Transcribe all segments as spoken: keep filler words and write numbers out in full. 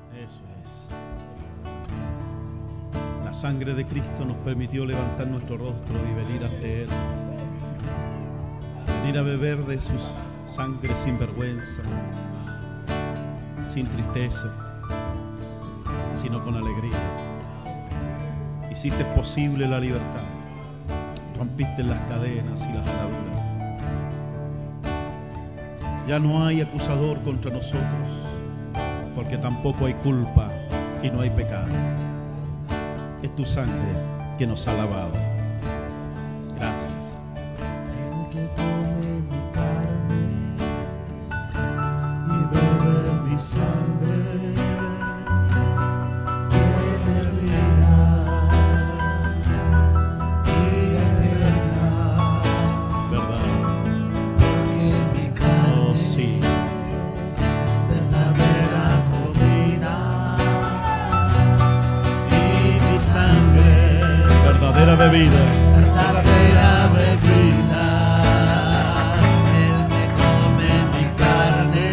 Eso es. La sangre de Cristo nos permitió levantar nuestro rostro y venir ante Él. Venir a beber de su sangre sin vergüenza, sin tristeza, sino con alegría. Hiciste posible la libertad. Rompiste las cadenas y las ataduras. Ya no hay acusador contra nosotros, porque tampoco hay culpa y no hay pecado. Es tu sangre que nos ha lavado. Gracias. El que come mi carne y bebe mi sangre tiene vida, vida eterna. ¿Verdad? Porque mi carne Oh, sí. es verdadera comida y mi sangre Verdadera bebida. verdadera bebida. El que come mi carne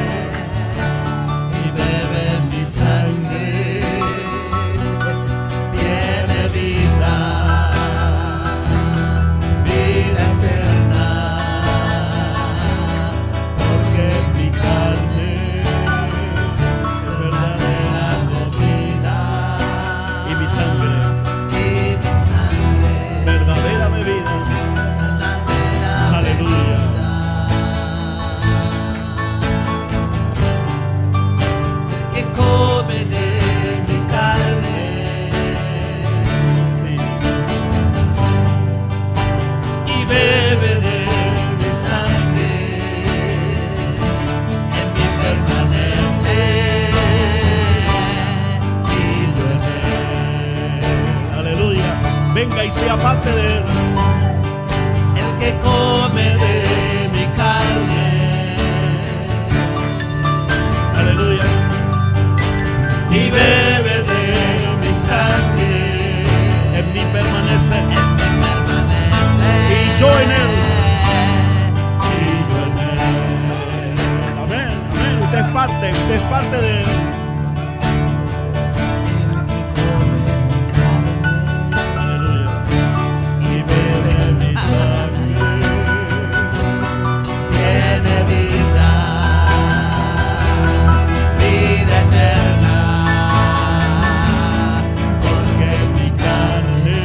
y bebe mi sangre tiene vida, vida eterna. Porque mi carne es verdadera comida Y mi sangre. y mi sangre Verdadera bebida. verdadera Aleluya. el que come de mi carne Sí. y bebe de mi sangre, en mí permanece y yo en él. Aleluya. Venga y sea parte de Él. El que come de mi carne Aleluya. y bebe de mi sangre, En mí permanece. en mí permanece Y yo en Él. y yo en él. Amén. Amén. Usted es parte. Usted es parte de Él. El que come mi carne Aleluya. y bebe mi sangre tiene vida, vida eterna. Porque mi carne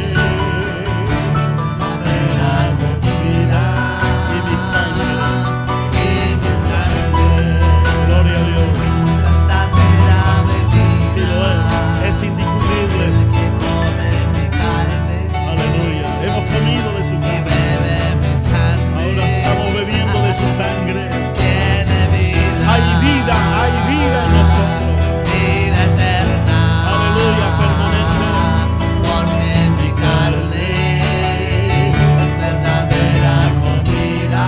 verdadera comida Y mi sangre. y mi sangre Gloria a Dios. verdadera Sí lo es. bebida. Es indiscutible. El que come mi carne Aleluya. Hemos comido de su y carne. bebe mi sangre Ahora estamos bebiendo de su sangre. tiene vida, Hay vida, hay vida en nosotros. vida eterna. Aleluya, permanente. Porque mi carne es verdadera comida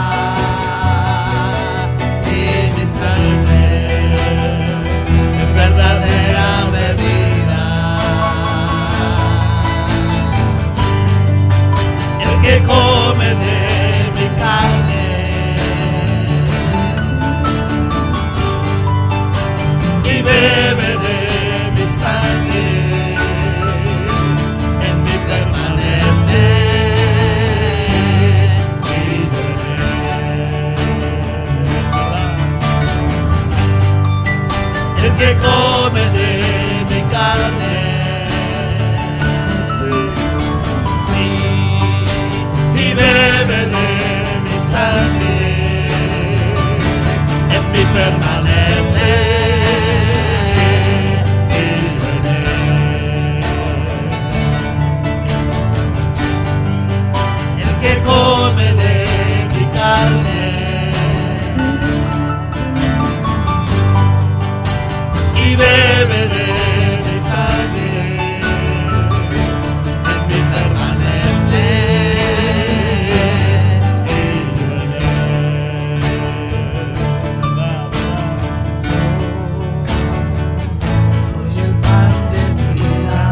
y mi sangre es verdadera bebida. El que come de mi carne y bebe de mi sangre, en mí permanece y yo en él. El que come de mi carne sí, y bebe de mi sangre, en mí permanece y yo en él. El que come de mi carne y bebe de mi sangre, en mí permanece y yo en él. ¿Verdad? Soy el pan de vida,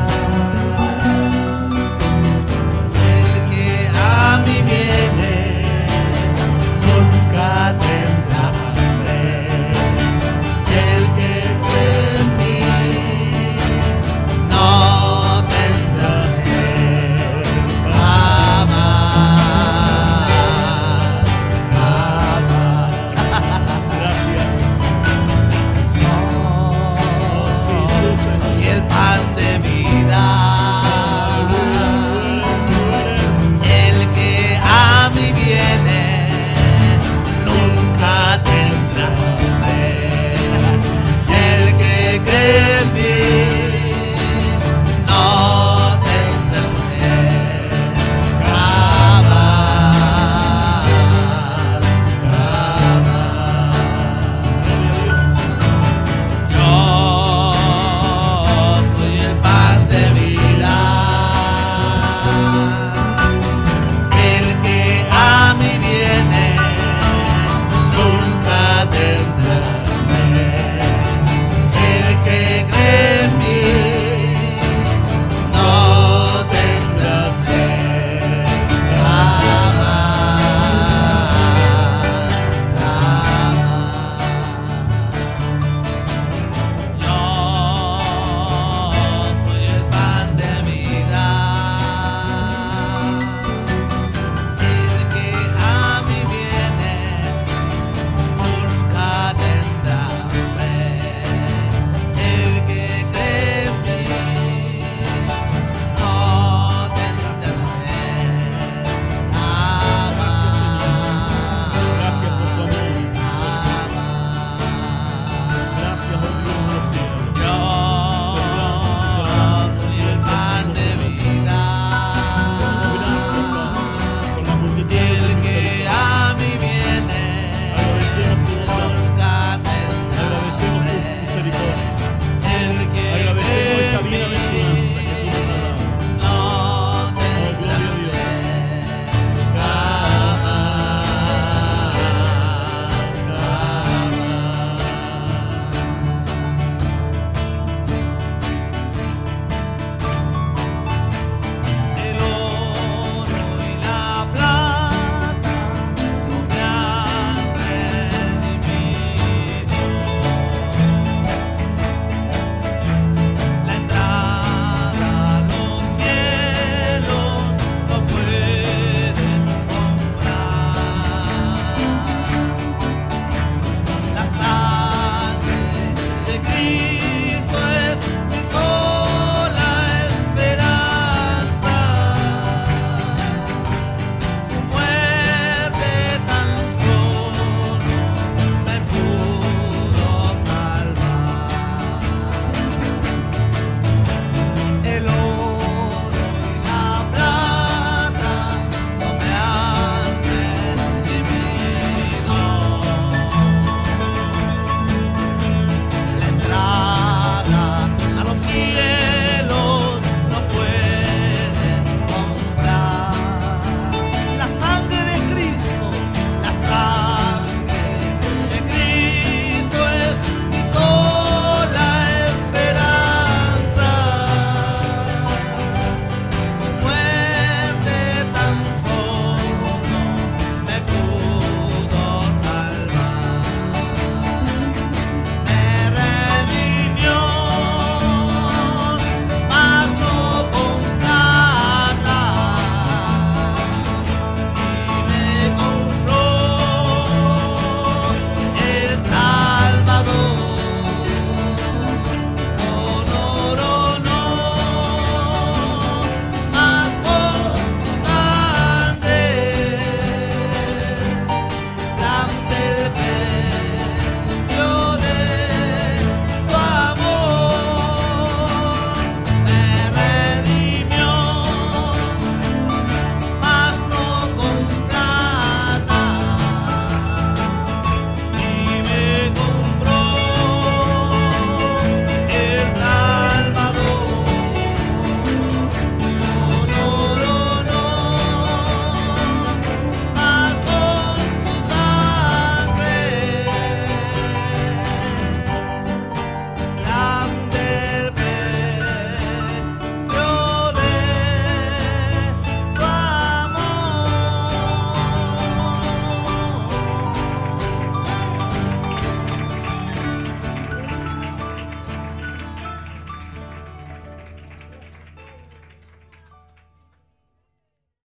el que a mí viene nunca tendrá hambre, el que en mí Cristo.